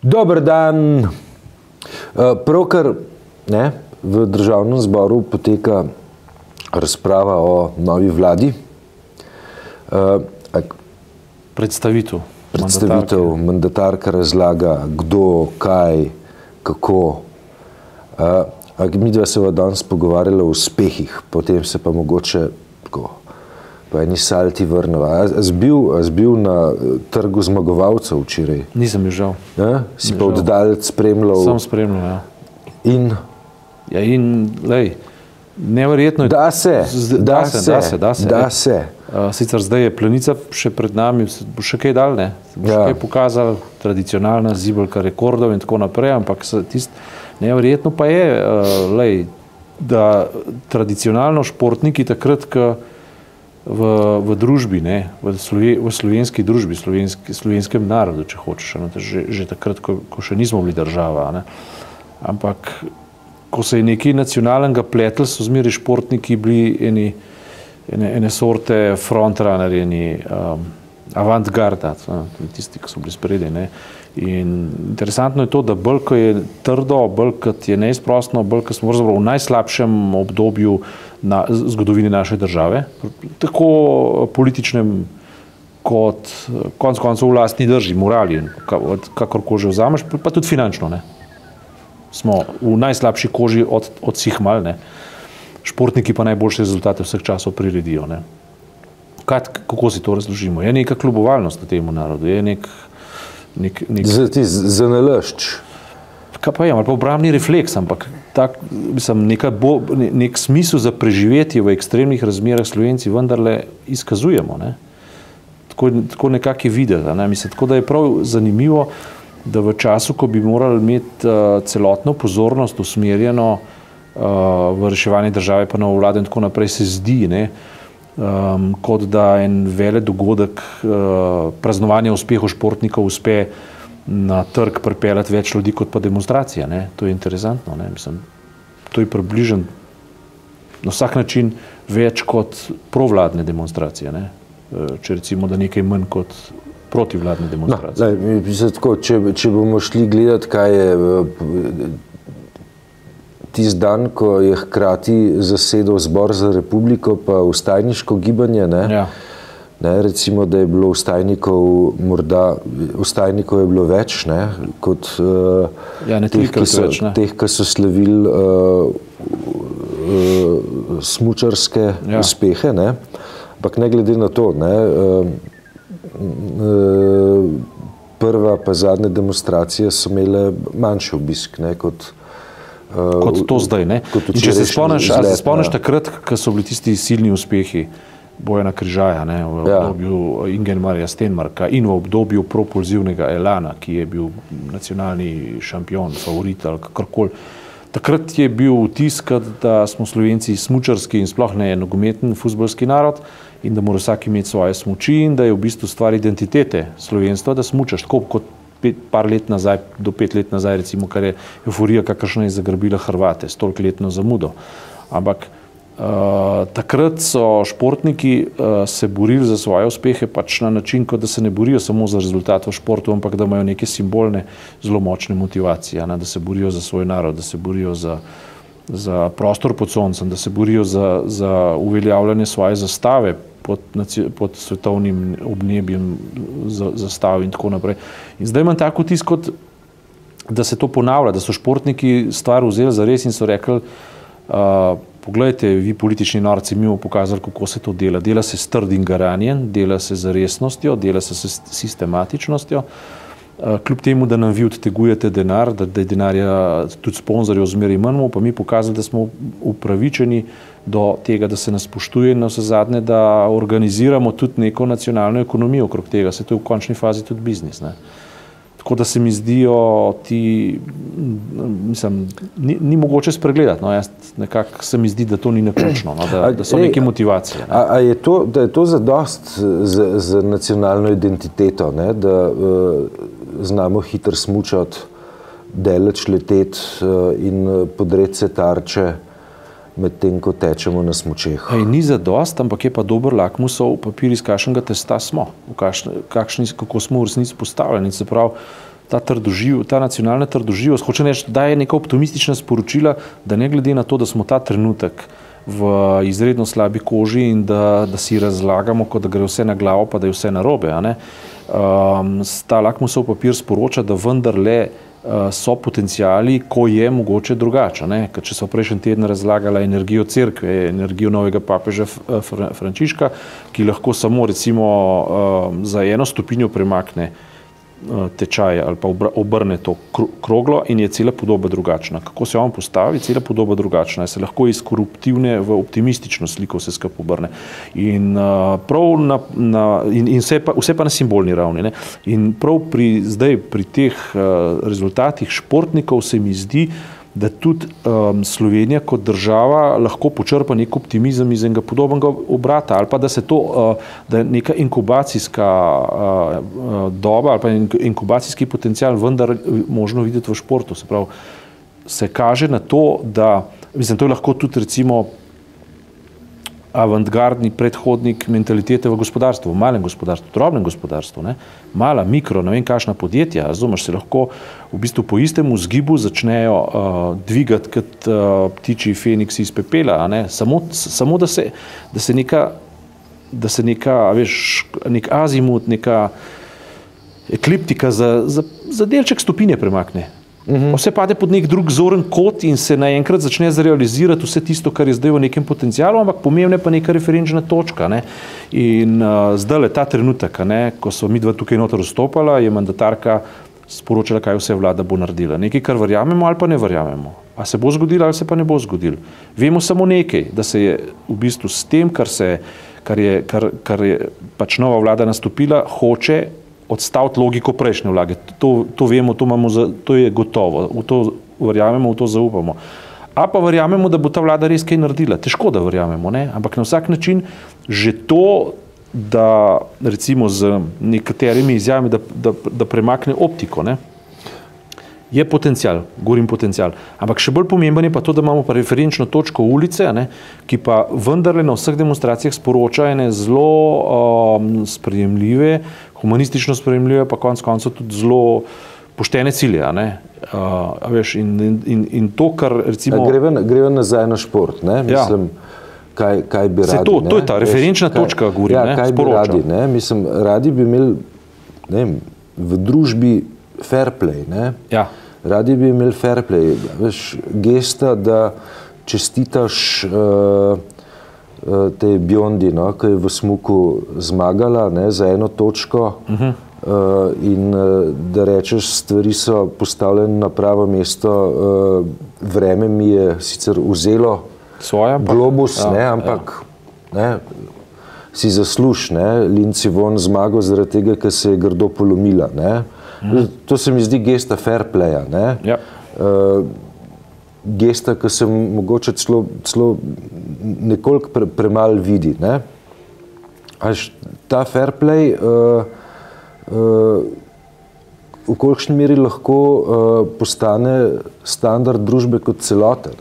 Dober dan. Pravkar v Državnem zboru poteka razprava o novi vladi. Predstavitev mandatarka razlaga, kdo, kaj, kako. Midva se bomo danes pogovarjala o uspehih, potem se pa mogoče po eni salti vrneva. Si bil na trgu zmagovalcev včeraj? Nisem bil žal. Si pa oddalec spremljal? Sem spremljal, ja. In? Ja, in, lej, neverjetno je... Da se. Sicer zdaj je Planica še pred nami, bo še kaj dal, ne? Bo še kaj pokazal, tradicionalna zibelka rekordov in tako naprej, ampak neverjetno pa je, lej, da tradicionalno športniki takrat, v družbi, v slovenski družbi, slovenskem narodu, če hočeš, že takrat, ko še nismo bili država, ampak ko se je nekaj nacionalnega pletl, so zmeraj športniki bili ene sorte frontrunnerji, avantgarda, tisti, ki so bili spredi. In interesantno je to, da bolj, ko je trdo, bolj, kot je neizprostno, bolj, ko smo v najslabšem obdobju zgodovine naše države, tako političnem kot konec koncev v lastni drži, morali, kakorkoli že vzameš, pa tudi finančno. Smo v najslabši koži od vseh mal, športniki pa najboljše rezultate vseh časov priredijo. Kako si to razložimo? Je neka kljubovalnost na temu narodu, je nek zanalašč. Kaj pa je, ali pa obrambni refleks, ampak nek smisel za preživetje v ekstremnih razmerah Slovenci vendarle izkazujemo. Tako nekako je videti. Tako da je prav zanimivo, da v času, ko bi morali imeti celotno pozornost usmerjeno v reševanje države, pa novo vlado in tako naprej, se zdi, kot da en velik dogodek praznovanja uspehov športnikov uspe na trg pripeljati več ljudi kot pa demonstracija. To je interesantno. To je približno na vsak način več kot provladne demonstracije. Če recimo, da nekaj manj kot protivladne demonstracije. Če bomo šli gledati, kaj je tisti dan, ko je hkrati zasedal Zbor za republiko pa vstajniško gibanje, recimo, da je bilo vstajnikov je bilo več, kot teh, ki so slavili smučarske uspehe, ampak ne glede na to, prva pa zadnja demonstracija so imele manjši obisk, kot to zdaj. In če se spomniš takrat, ko so bili tisti silni uspehi Bojana Križaja v obdobju Ingemarja Stenmarka in v obdobju propulzivnega Elana, ki je bil nacionalni šampion, favorit ali kakorkoli. Takrat je bil vtis, da smo Slovenci smučarski in sploh ne nogometni fuzbalski narod in da mora vsak imeti svoje smuči in da je v bistvu stvar identitete slovenstva, da smučaš tako kot par let nazaj, do 5 let nazaj, recimo, kar je euforija, kakršna je zagrabila Hrvate s tolikletno zamudo. Ampak takrat so športniki se borili za svoje uspehe pač na način, kot da se ne borijo samo za rezultat v športu, ampak da imajo neke simbolne, zelo močne motivacije, da se borijo za svoj narod, da se borijo za prostor pod soncem, da se borijo za uveljavljanje svoje zastave pod svetovnim obnebjem zastav in tako naprej. In zdaj imam tako vtis, kot da se to ponavlja, da so športniki stvar vzeli zares in so rekli, poglejte, vi politični norci, mi bomo pokazali, kako se to dela. Dela se s trdim garanjem, dela se z resnostjo, dela se s sistematičnostjo. Kljub temu, da nam vi odtegujete denar, da je denarja tudi sponzorjev zmeraj manj, pa mi pokazali, da smo upravičeni do tega, da se nas spoštuje in na vse zadnje, da organiziramo tudi neko nacionalno ekonomijo okrog tega. Se to je v končni fazi tudi biznis. Tako da se mi zdijo ni mogoče spregledati. Nekako se mi zdi, da to ni naključno, da so neke motivacije. A je to zadost za nacionalno identiteto, da znamo hitro smučati, daleč leteti in podreti se tarče, medtem ko tečemo na smučeh? Ni zadost, ampak je pa dober lakmusov papir, iz kakšnega testa smo, kako smo v resnici postavljeni. Se pravi, ta nacionalna trdoživost, hoče reči, da je neka optimistična sporočila, da ne glede na to, da smo ta trenutek v izredno slabi koži in da si razlagamo, kot da gre vse na glavo, pa da je vse narobe. Ta lakmusov papir sporoča, da vendarle so potencijali, ko je mogoče drugače. Ker če so prejšnji teden razlagala energijo cerkve, energijo novega papeža Frančiška, ki lahko samo recimo za 1 stopinjo premakne tečaj ali pa obrne to kroglo in je cela podoba drugačna. Kako se on postavi, cela podoba drugačna. Se lahko iz koruptivne v optimistično sliko vse skupaj obrne. In vse pa na simbolni ravni. In prav zdaj pri teh rezultatih športnikov se mi zdi, da tudi Slovenija kot država lahko počrpa nek optimizem iz enega podobnega obrata ali pa da se to, da je neka inkubacijska doba ali pa inkubacijski potencial vendar možno videti v športu. Se pravi, se kaže na to, da, mislim, to je lahko tudi recimo avantgardni predhodnik mentalitete v gospodarstvu, v malem gospodarstvu, drobnem gospodarstvu, mala, mikro, ne vem kakšna podjetja, razumeš, se lahko v bistvu po istem vzgibu začnejo dvigati kot ptičji feniksi iz pepela, samo da se neka, veš, nek azimut, neka ekliptika za delček stopinje premakne. Vse pade pod nek drug zoren kot in se naenkrat začne zrealizirati vse tisto, kar je zdaj v nekem potencialu, ampak pomembna je pa neka referenčna točka. In zdajle ta trenutek, ko so midva tukaj noter vstopala, je mandatarka sporočala, kaj vse vlada bo naredila. Nekaj, kar verjamemo ali pa ne verjamemo. A se bo zgodilo ali se pa ne bo zgodilo. Vemo samo nekaj, da se je v bistvu s tem, kar je pač nova vlada nastopila, hoče odstaviti logiko prejšnje vlade. To vemo, to je gotovo, v to verjamemo, v to zaupamo. A pa verjamemo, da bo ta vlada res kaj naredila. Težko, da verjamemo, ampak na vsak način že to, da recimo z nekaterimi izjavami, da premakne optiko, je potencial, govorim potencial. Ampak še bolj pomemben je pa to, da imamo pa referenčno točko ulice, ki pa vendarle na vseh demonstracijah sporoča ene zelo sprejemljive, humanistično sprejemljive, pa konec koncev tudi zelo poštene cilje. Veš, in to, kar recimo... Greva nazaj na šport, mislim, kaj bi radi. To je ta referenčna točka, govorim, sporoča. Kaj bi radi, mislim, radi bi imeli, ne vem, v družbi fair play, Radi bi imeli fair play, veš, gesta, da čestitaš tej Biondi, ki je v smuku zmagala za 1 točko in da rečeš, stvari so postavljene na pravo mesto, vreme mi je sicer vzelo globus, ampak si zasluž, Lindsey Vonn zmagal zaradi tega, ker se je grdo polomila, To se mi zdi gesta fair playa, gesta, ki se mogoče celo nekoliko premalo vidi. Ta fair play v kolikšni meri lahko postane standard družbe kot celote.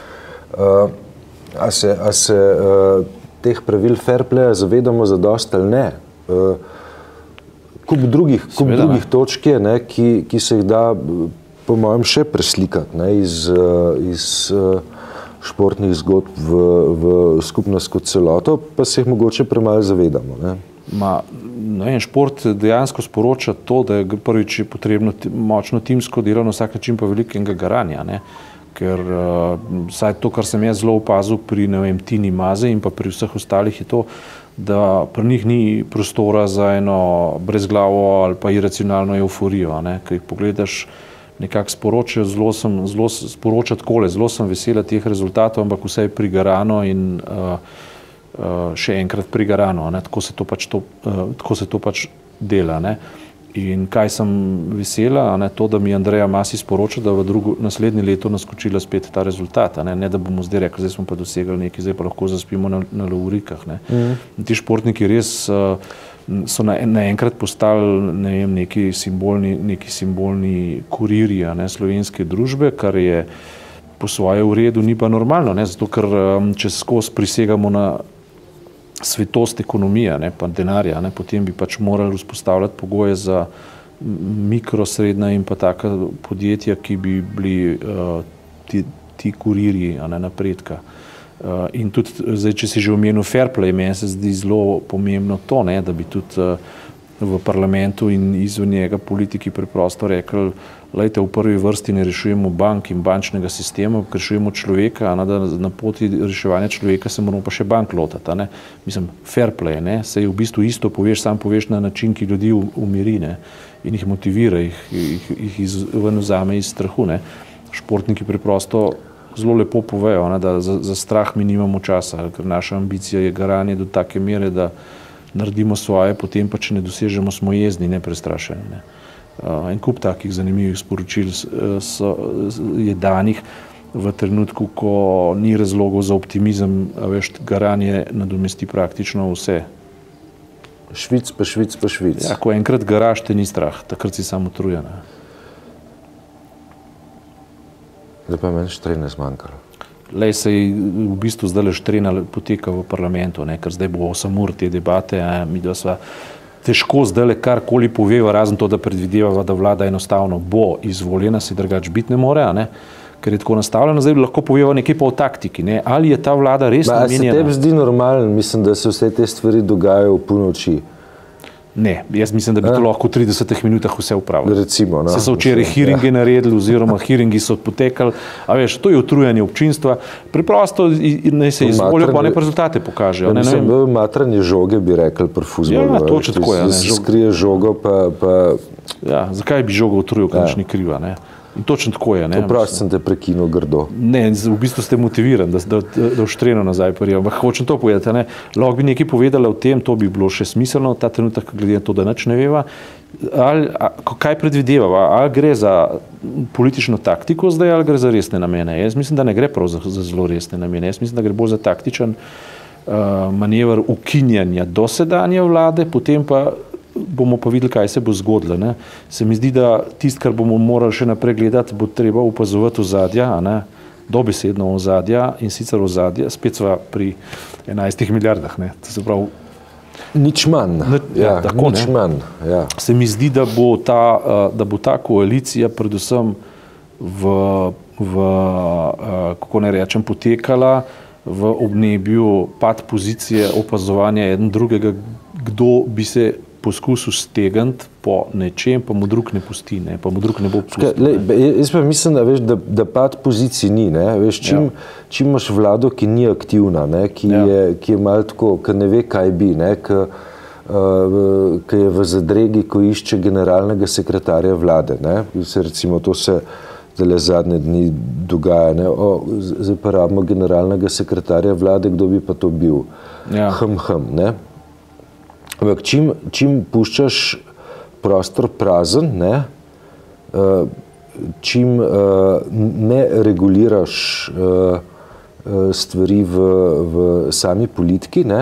A se teh pravil fair playa zavedamo zadosti ali ne? Kup drugih točk je, ki se jih da, po mojem, še preslikati iz športnih zgodb v skupnost kot celoto, pa se jih mogoče premalo zavedamo. Šport dejansko sporoča to, da je prvič potrebno močno timsko delo, na vsak način pa velikega garanja. Ker vsaj to, kar sem jaz zelo opazil pri Tini Maze in pa pri vseh ostalih, je to, da pri njih ni prostora za eno brezglavo ali pa iracionalno euforijo. Ker jih pogledaš, nekako sporoča takole, zelo sem vesela teh rezultatov, ampak vse je prigarano in še enkrat prigarano. Tako se to pač dela. In kaj sem vesela, to, da mi Andreja Masi sporoča, da v naslednje leto naskočila spet ta rezultat. Ne da bomo zdaj rekli, zdaj smo pa dosegli nekaj, zdaj pa lahko zaspimo na lovorikah. Ti športniki res so naenkrat postali neki simbolni kurirji slovenske družbe, kar je po svoje v redu, ni pa normalno. Zato, ker če skozi prisegamo na svetost ekonomije, pa denarja, potem bi pač morali vzpostavljati pogoje za mikro, srednja in pa taka podjetja, ki bi bili ti kurirji napredka. In tudi, zdaj, če si že omenil fair play, meni se zdi zelo pomembno to, ne, da bi tudi v parlamentu in izven njega politiki preprosto rekli, lejte, v prvi vrsti ne rešujemo bank in bančnega sistema, rešujemo človeka, da na poti reševanja človeka se moramo pa še bank lotati. Mislim, fair play, ne, se v bistvu isto poveš, sam poveš na način, ki ljudi umiri, ne, in jih motivira, jih ven vzame iz strahu. Ne. Športniki preprosto zelo lepo povejo, ne, da za strah mi nimamo časa, ker naša ambicija je garanje do take mere, da naredimo svoje, potem pa, če ne dosežemo, smo jezni, ne prestrašeni. Ne. En kup takih zanimivih sporočil je danih v trenutku, ko ni razlogov za optimizem, a veš, garanje nadomesti praktično vse. Švic pa švic pa švic. Ja, ko enkrat garaš, te ni strah, takrat si samo utrujen. Zdaj pa meni štrene zmanjkalo. Lej, se v bistvu zdaj štrena poteka v parlamentu, ne, ker zdaj bo 8 ur te debate, mi da sva težko zdaj karkoli poveva, razen to, da predvideva, da vlada enostavno bo izvoljena, si drugač biti ne more, ne, ker je tako nastavljeno, zdaj lahko poveva nekaj pa o taktiki, ne, ali je ta vlada res namenjena. Se tebi zdi normalen, mislim, da se vse te stvari dogajajo v polnoči? Ne, jaz mislim, da bi to lahko v 30 minutah vse upravili. Recimo, no. Se so včeraj hearinge naredili, oziroma hearingi so potekali, a veš, to je utrujanje občinstva, preprosto naj se izvolijo, pa ne rezultate pokažejo. Mislim, matranje žoge bi rekli pri fuzbolu. Ja, točno tako je. Skrije žogo, pa... Ja, zakaj bi žogo utrujil, kaj ni kriva, ne? In točno tako je. Prosto sem te prekinil grdo. Ne, v bistvu ste motiviran, da vštreno nazaj prijel. Ampak hočem to povedati, ne. Lahko bi nekaj povedala o tem, to bi bilo še smiselno, ta trenutek, glede na to, da nič ne veva. Kaj predvideva? Ali gre za politično taktiko zdaj, ali gre za resne namene? Jaz mislim, da ne gre prav za zelo resne namene. Jaz mislim, da gre bolj za taktičen manever ukinjanja dosedanje vlade, potem pa bomo pa videli, kaj se bo zgodilo. Ne. Se mi zdi, da tisto, kar bomo morali še naprej gledati, bo treba opazovati ozadja, dobesedno ozadja, in sicer ozadja, spet sva pri 11 milijardah. Ne. To se pravi, nič manj. Tako, nič manj. Ja. Se mi zdi, da bo ta koalicija predvsem kako ne rečem, potekala v obnebju pad pozicije opazovanja eden drugega, kdo bi se poskusil stegniti po nečem, pa mu drug ne pusti, ne, pa mu drug ne bo pustil. Jaz pa mislim, da, veš, da pad pozicij ni. Ne, veš, čim imaš vlado, ki ni aktivna, ne, ki je malo tako, ki ne ve, kaj bi, ne, ki je v zadregi, ko išče generalnega sekretarja vlade. Ne, recimo, to se zadnje dni dogaja. Ne, zdaj pa rabimo generalnega sekretarja vlade, kdo bi pa to bil? Ne. Ampak čim puščaš prostor prazen, ne, čim ne reguliraš stvari v sami politiki, ne,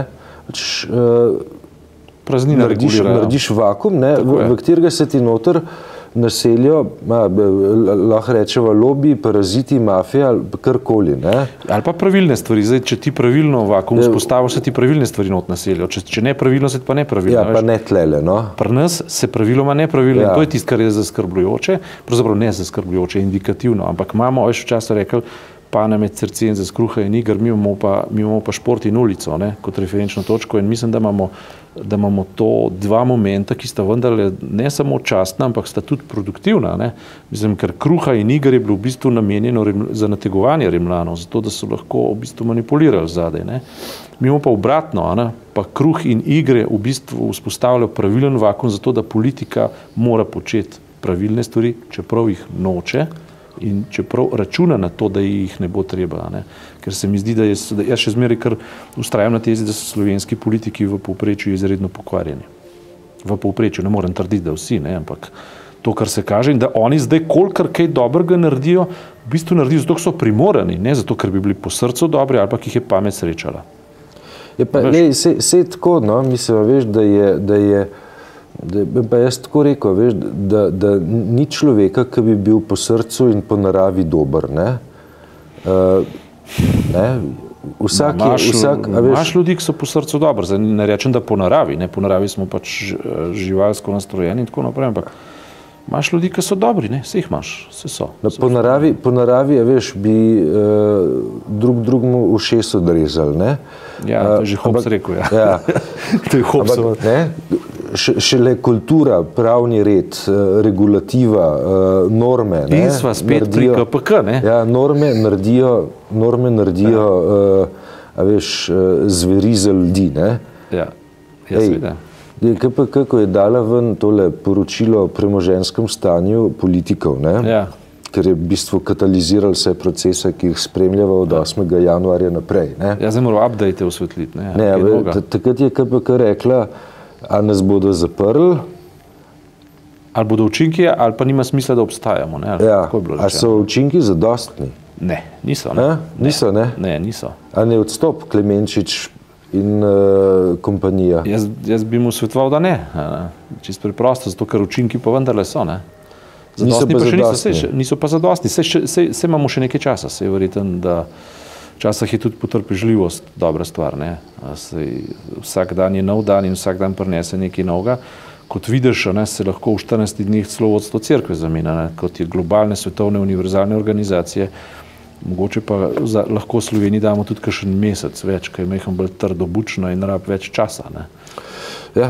narediš vakuum, ne, v katerega se ti noter naselijo, lahko rečeva, lobiji, paraziti, mafija, karkoli. Ali pa pravilne stvari. Zdaj, če ti pravilno vakuum vzpostaviš, se ti pravilne stvari not naselijo. Če nepravilno, se ti pa nepravilno. Ja, pa ne tlele, no. Pri nas se praviloma nepravilno. To je tisto, kar je zaskrbljujoče, pravzaprav ne zaskrbljujoče, indikativno, ampak imamo, veš, včasih rekel, pane med srce in za skruha in iger, mi imamo pa šport in ulico, ne, kot referenčno točko, in mislim, da imamo to dva momenta, ki sta vendarle ne samo častna, ampak sta tudi produktivna. Ne. Mislim, ker kruha in iger je bilo v bistvu namenjeno za nategovanje Rimljanov, zato da so lahko v bistvu manipulirali zadaj. Ne. Mi imamo pa obratno, ne, pa kruh in igre v bistvu vzpostavljajo pravilen vakuum, zato da politika mora početi pravilne stvari, čeprav jih noče, in čeprav računa na to, da jih ne bo treba. Ne. Ker se mi zdi, da jaz še zmeraj kar vztrajam na tezi, da so slovenski politiki v povprečju izredno pokvarjeni. V povprečju, ne morem trditi, da vsi, ne, ampak to, kar se kaže, in da oni zdaj kolikor kaj dobrega naredijo, v bistvu naredijo zato, ker so primorani, ne zato, ker bi bili po srcu dobri ali pa jih je pamet srečala. Sej tako, no, mislim, veš, da je pa jaz tako rekel, veš, da ni človeka, ki bi bil po srcu in po naravi dober, ne. Imaš ljudi, ki so po srcu dobri, ne rečem, da po naravi, ne, po naravi smo pač živalsko nastrojeni in tako naprej, ampak Imaš ljudi, ki so dobri, ne? Vse jih imaš, vse so. Po naravi, veš, bi drugmu ušes odrezali, ne? Ja, to je že Hobbes rekel, ja. Ja. To je Hobbes. Šele kultura, pravni red, regulativa, norme, ne? In sva spet pri KPK, ne? Ja, norme naredijo, a veš, zveri za ljudi, ne? Ja, seveda. KPK, ko je dala ven tole poročilo o premoženjskem stanju politikov, ne? Ja. Ker je v bistvu kataliziral vse procese, ki jih spremljava od 8. januarja naprej. Ne? Ja, zdaj moram update osvetliti. Takrat je KPK rekla, a nas bodo zaprli. Ali bodo učinki, ali pa nima smisla, da obstajamo. Ne? Ja, a so učinki zadostni? Ne, niso. Ne? Niso, ne? Ne, niso. A ne odstop Klemenčič in kompanija? Jaz bi mu svetoval, da ne. Čisto preprosto, zato ker učinki pa vendarle so. Ne? Niso pa zadostni. Saj imamo še nekaj časa. Saj je verjetno, da včasih je tudi potrpežljivost dobra stvar. Ne? Vsak dan je nov dan in vsak dan prinese nekaj novega. Kot vidiš, ne, se lahko v 14 dneh celo vodstvo cerkve zamenja, kot je globalne svetovne univerzalne organizacije. Mogoče pa lahko Sloveniji damo tudi kakšen mesec več, ker je mehko bolj trdobučno in rab več časa. Ne? Ja,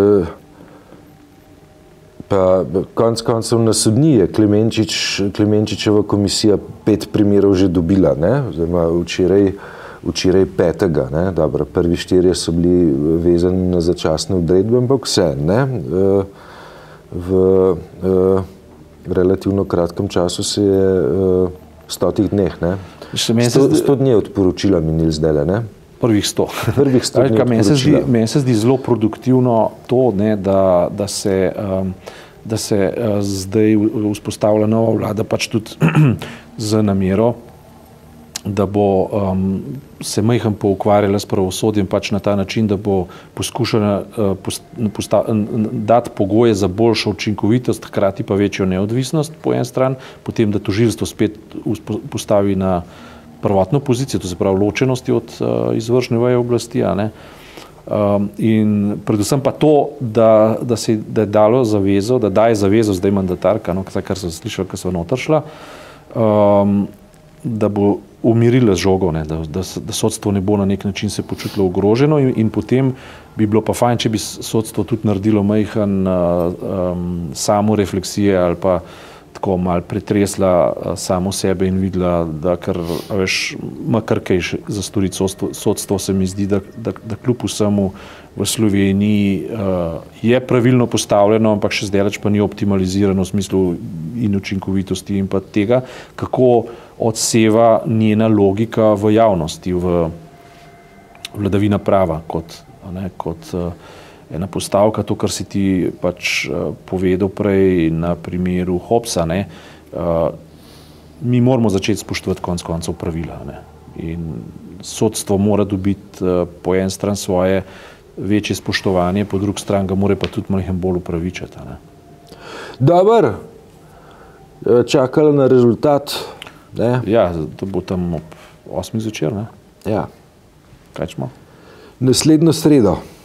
pa konec koncev na sodni je Klemenčičeva komisija 5 primerov že dobila, ne? Zdaj, včeraj 5. Ne? Dobro, prvi 4 so bili vezani na začasne odredbe, ampak vse, ne? V relativno kratkem času se je 100 dneh, ne? 100 dni od poročila minili zdajle, ne? Prvih 100. Prvih 100 dni od poročila. Meni se zdi zelo produktivno to, ne, da se zdaj vzpostavlja nova vlada, pač tudi z namero, da bo se majhen poukvarjala s pravosodjem pač na ta način, da bo poskušala dati pogoje za boljšo učinkovitost, hkrati pa večjo neodvisnost po eni strani, potem da tožilstvo spet postavi na prvotno pozicijo, to se pravi ločenosti od izvršne veje oblasti, ne? In predvsem pa to, da je dalo zavezo, da daje zavezo zdaj mandatarka, no, kar sem slišal, ko so noter šla, da bo umirila žogo, ne, da sodstvo ne bo na nek način se počutilo ogroženo in potem bi bilo pa fajn, če bi sodstvo tudi naredilo majhen samo refleksije ali pa tako malo pretresla samo sebe in videla, da kar, veš, ima kar kaj za storiti sodstvo, se mi zdi, da kljub vsemu v Sloveniji je pravilno postavljeno, ampak še zdaleč pa ni optimalizirano v smislu in učinkovitosti in pa tega, kako odseva njena logika v javnosti, v vladavina prava kot ena postavka, to, kar si ti pač povedal prej na primeru Hobbesa, ne, mi moramo začeti spoštovati konec koncev pravila, ne, in sodstvo mora dobiti po eni strani svoje večje spoštovanje, po drugi strani ga mora pa tudi malo bolj upravičiti, ne. Dobar, čakala na rezultat, ne? Ja, to bo tam ob 8. zvečer, ne? Ja. Kaj smo? Naslednjo sredo.